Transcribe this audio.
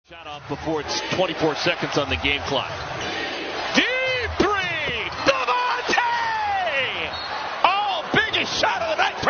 Shot off before it's 24 seconds on the game clock. Deep three! Devonte! Oh, biggest shot of the night.